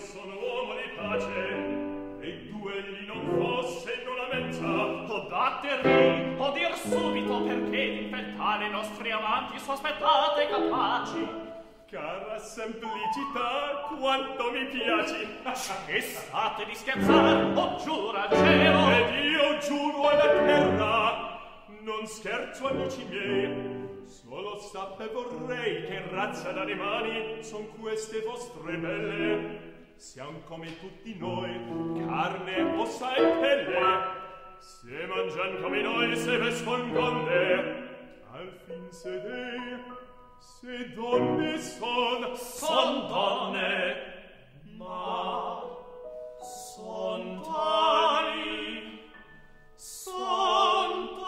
son uomo di pace, e duelli non fosse in una mensa. O battervi, o dir subito perché d'infettare i nostri amanti sospettate capaci. Cara semplicità, quanto mi piaci! Cessate di scherzar, o giura al cielo! Ed io giuro alla terra! Non scherzo, amici miei! Solo sappe vorrei che in razza d'animali son queste vostre belle. Siam come tutti noi, carne, ossa e pelle. Se mangian come noi, se vescon conde, al fin sedei. Se donne son donne, ma son tali, son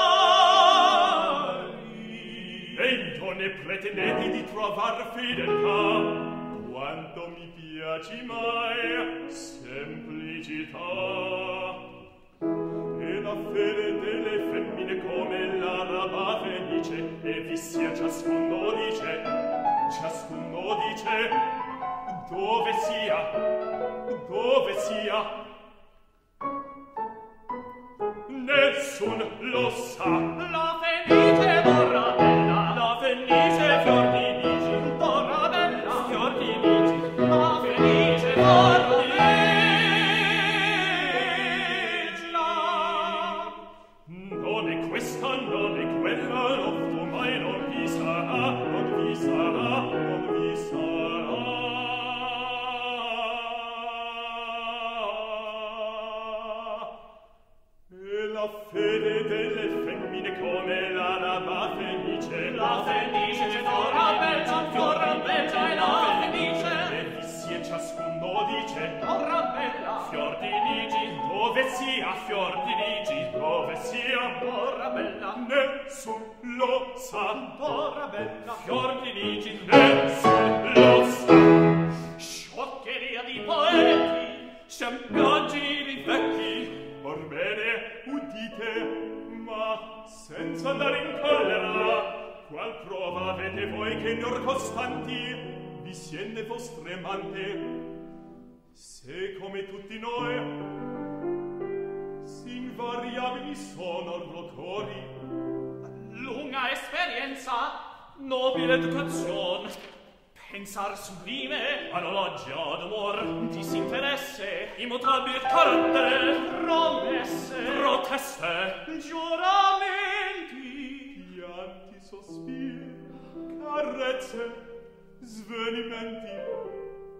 tali. E donne pretendete di trovar fedeltà, quanto mi piaci mai semplicità. E la fede delle femmine come l'araba fenice, e vi sia ciascuno dice, dove sia, nessun lo sa. La fenice vorrà bella, La fenice fior di nigi, vorrà bella, fior di nigi, la fenice vorrà bella. Non è questa, non è quella, non fu mai, non vi sarà, non vi sarà, non vi sarà. E la fede delle femmine come l'araba fenice, La fenice vorrà bella, e la fenice e vi sia ciascuno dice, vorrà bella, fior di nigi, dove sia fior di nigi, dove sia, vorrà bella, nessun lo sa. vorrà bella, Fior di nigi, nessun lo sa. scioccheria di poeti, Scempiaggi di vecchi, orbene udite, ma senza andare in collera, qual prova avete voi che nor costanti vi siende vostre amante? Se come tutti noi si invariabili sono loro cori, lunga esperienza, nobile educazione, pensar sublime, analogia d'amor, disinteresse, immutabile carattere, promesse, proteste, giuramenti, pianti, sospiri, carezze, svenimenti.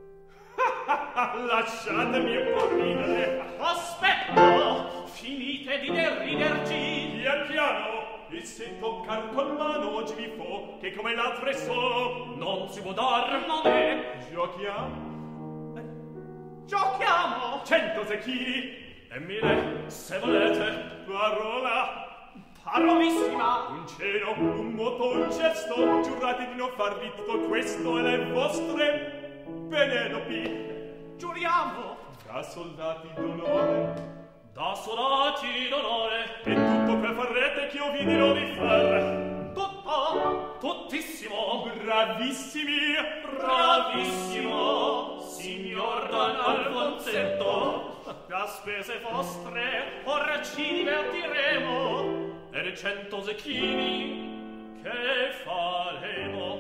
Lasciatemi un po' ridere. aspetta, finite di deriderci, Pian piano, e se toccar con mano oggi vi fo, che come l'altre sono, non si può dar. non è, Giochiamo giochiamo, 100 zecchini e 1000, se volete. Parola, parolissima, un ceno, un moto, un gesto, giurate di non farvi tutto questo e le vostre Penelopi. giuriamo, Da soldati d'onore, da soldati d'onore, e tutto quel farrete che io vi dirò di far. tutto, tuttissimo, Bravissimi, bravissimo, signor Don Alfonsetto, a spese vostre ora ci divertiremo, e le 100 zecchini che faremo?